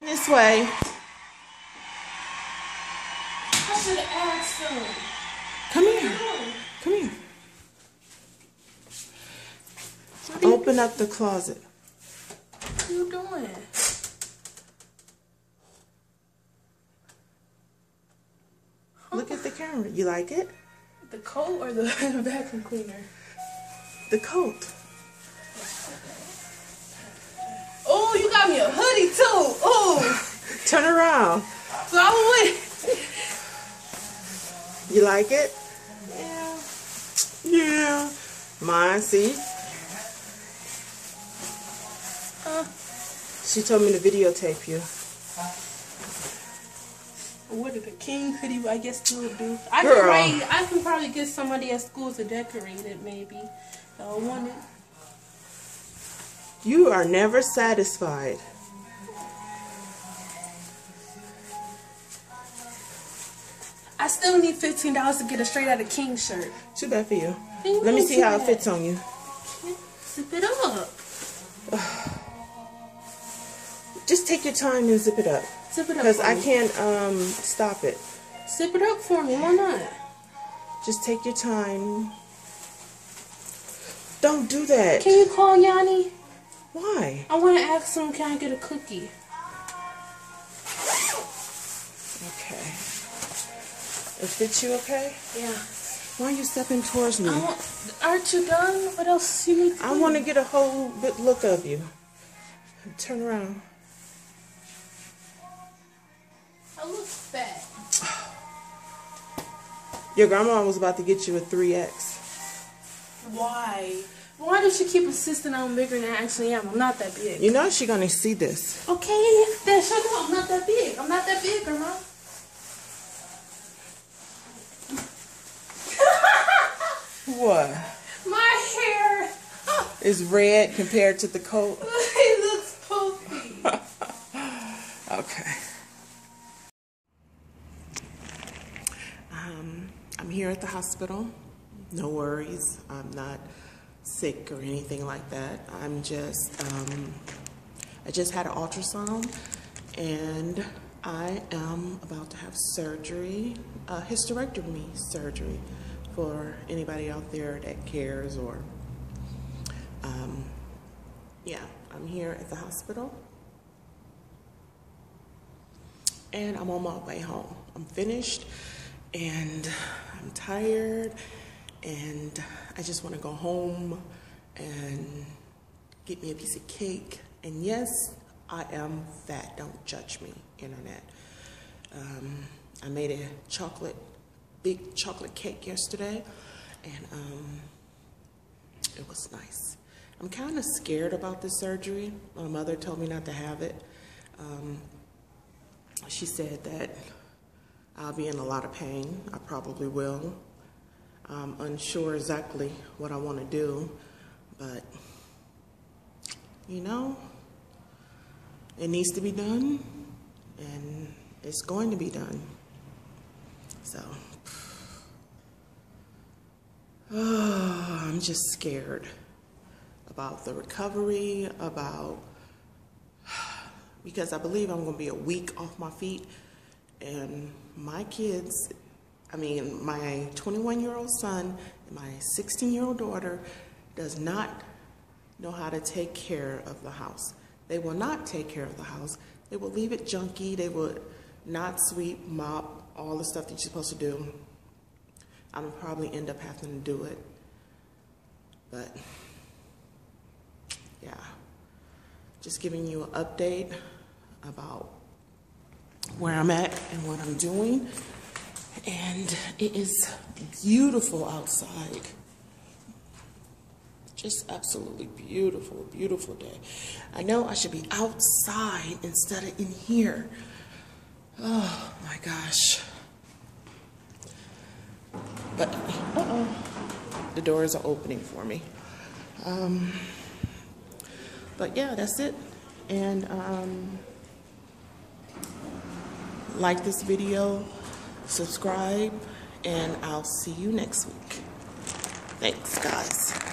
This way. I should have asked him. Come here. Come here. Open up the closet. What are you doing? Look at the camera. You like it? The coat or the vacuum cleaner? The coat. Oh, you got me a hoodie too. Oh. Turn around. So I went. You like it? Yeah. Yeah. Mine, see? She told me to videotape you. What did the king hoodie, I guess, still do? Girl. I can probably get somebody at school to decorate it, maybe. I want it. You are never satisfied. I still need $15 to get a straight out of king shirt. Too bad for you. Thank Let me you, see how it Dad. fits on you. Zip it up. Just take your time and zip it up. Zip it up. Because for I me. can't stop it. Zip it up for me. Why not? Just take your time. Don't do that. Can you call Yanni? Why? I want to ask him, can I get a cookie? Okay. It fits you okay? Yeah. Why are you stepping towards me? Aren't you done? What else you need to I do? want to get a whole good look of you. Turn around. I look fat. Your grandma was about to get you a 3X. Why? Why does she keep insisting I'm bigger than I actually am? I'm not that big. You know she's going to see this. Okay, then shut up. I'm not that big. I'm not that big, Grandma. What? My hair. Is red compared to the coat? It looks poofy. Okay. I'm here at the hospital. No worries. I'm not sick or anything like that. I'm just, I just had an ultrasound and I am about to have surgery, hysterectomy surgery for anybody out there that cares or, yeah, I'm here at the hospital. And I'm on my way home. I'm finished and I'm tired and I just want to go home and get me a piece of cake. And yes, I am fat. Don't judge me, internet. I made a big chocolate cake yesterday and it was nice. I'm kind of scared about this surgery. My mother told me not to have it. She said that I'll be in a lot of pain. I probably will. I'm unsure exactly what I want to do, but you know, it needs to be done and it's going to be done. So, I'm just scared about the recovery, because I believe I'm going to be a week off my feet. And my kids, I mean, my 21-year-old son and my 16-year-old daughter does not know how to take care of the house. They will not take care of the house. They will leave it junky. They will not sweep, mop, all the stuff that you're supposed to do. I'm going to probably end up having to do it. But, yeah. Just giving you an update about where I'm at and what I'm doing. And it is beautiful outside. Just absolutely beautiful, beautiful day. I know I should be outside instead of in here. Oh my gosh. But, the doors are opening for me. But yeah, that's it. And like this video, subscribe, and I'll see you next week. Thanks, guys.